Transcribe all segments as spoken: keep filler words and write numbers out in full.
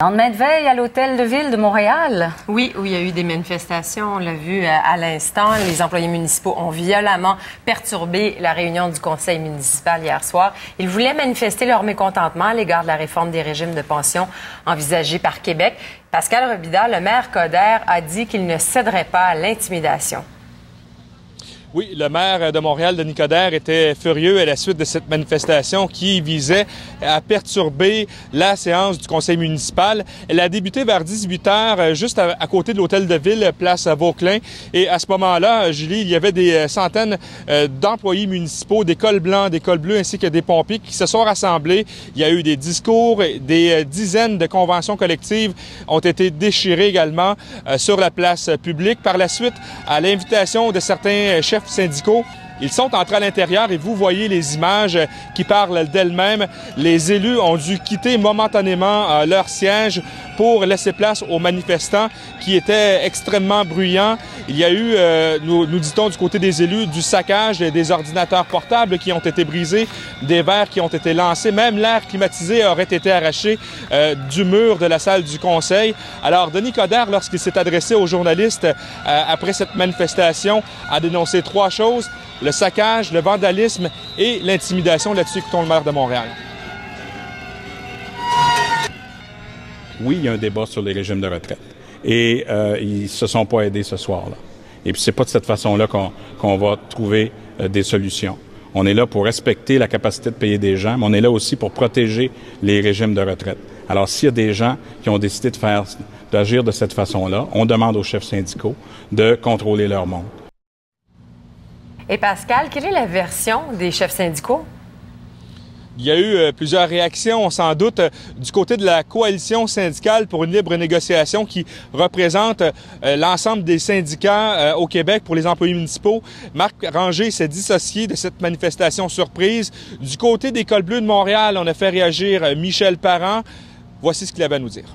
Lendemain de veille à l'Hôtel de Ville de Montréal. Oui, où il y a eu des manifestations, on l'a vu à l'instant. Les employés municipaux ont violemment perturbé la réunion du conseil municipal hier soir. Ils voulaient manifester leur mécontentement à l'égard de la réforme des régimes de pension envisagée par Québec. Pascal Robida, le maire Coderre, a dit qu'il ne céderait pas à l'intimidation. Oui, le maire de Montréal, Denis Coderre, était furieux à la suite de cette manifestation qui visait à perturber la séance du conseil municipal. Elle a débuté vers dix-huit heures, juste à, à côté de l'hôtel de ville, place Vauquelin. Et à ce moment-là, Julie, il y avait des centaines euh, d'employés municipaux, des cols blancs, des cols bleus, ainsi que des pompiers qui se sont rassemblés. Il y a eu des discours, des euh, dizaines de conventions collectives ont été déchirées également euh, sur la place publique. Par la suite, à l'invitation de certains chefs syndicaux, ils sont entrés à l'intérieur et vous voyez les images qui parlent d'elles-mêmes. Les élus ont dû quitter momentanément euh, leur siège pour laisser place aux manifestants qui étaient extrêmement bruyants. Il y a eu, euh, nous, nous dit-on du côté des élus, du saccage des ordinateurs portables qui ont été brisés, des verres qui ont été lancés, même l'air climatisé aurait été arraché euh, du mur de la salle du conseil. Alors, Denis Coderre, lorsqu'il s'est adressé aux journalistes euh, après cette manifestation, a dénoncé trois choses: le saccage, le vandalisme et l'intimidation. Là-dessus, écoutons le maire de Montréal. Oui, il y a un débat sur les régimes de retraite. Et euh, ils ne se sont pas aidés ce soir-là. Et puis, c'est pas de cette façon-là qu'on qu'on va trouver euh, des solutions. On est là pour respecter la capacité de payer des gens, mais on est là aussi pour protéger les régimes de retraite. Alors, s'il y a des gens qui ont décidé de faire, d'agir de cette façon-là, on demande aux chefs syndicaux de contrôler leur monde. Et Pascal, quelle est la version des chefs syndicaux? Il y a eu euh, plusieurs réactions, sans doute, euh, du côté de la coalition syndicale pour une libre négociation qui représente euh, l'ensemble des syndicats euh, au Québec pour les employés municipaux. Marc Ranger s'est dissocié de cette manifestation surprise. Du côté des cols bleus de Montréal, on a fait réagir euh, Michel Parent. Voici ce qu'il avait à nous dire.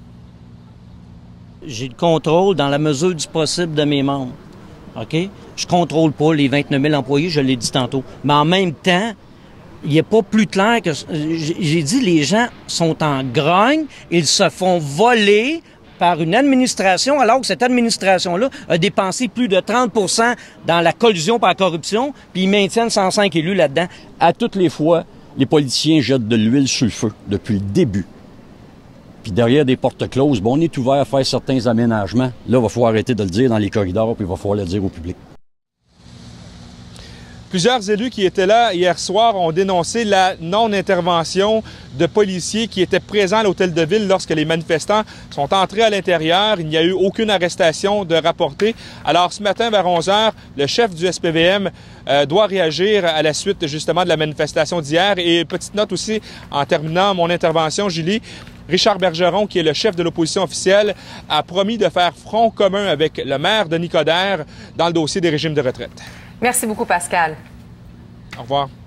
J'ai le contrôle dans la mesure du possible de mes membres. OK? Je contrôle pas les vingt-neuf mille employés, je l'ai dit tantôt. Mais en même temps, il n'est pas plus clair que... J'ai dit, les gens sont en grogne, ils se font voler par une administration, alors que cette administration-là a dépensé plus de trente pour cent dans la collusion par la corruption, puis ils maintiennent cent cinq élus là-dedans. À toutes les fois, les politiciens jettent de l'huile sur le feu depuis le début. Puis derrière des portes closes, bon, on est ouvert à faire certains aménagements. Là, il va falloir arrêter de le dire dans les corridors, puis il va falloir le dire au public. Plusieurs élus qui étaient là hier soir ont dénoncé la non-intervention de policiers qui étaient présents à l'Hôtel de Ville lorsque les manifestants sont entrés à l'intérieur. Il n'y a eu aucune arrestation de rapportée. Alors, ce matin, vers onze heures, le chef du S P V M euh, doit réagir à la suite, justement, de la manifestation d'hier. Et petite note aussi, en terminant mon intervention, Julie, Richard Bergeron, qui est le chef de l'opposition officielle, a promis de faire front commun avec le maire Denis Coderre dans le dossier des régimes de retraite. Merci beaucoup, Pascal. Au revoir.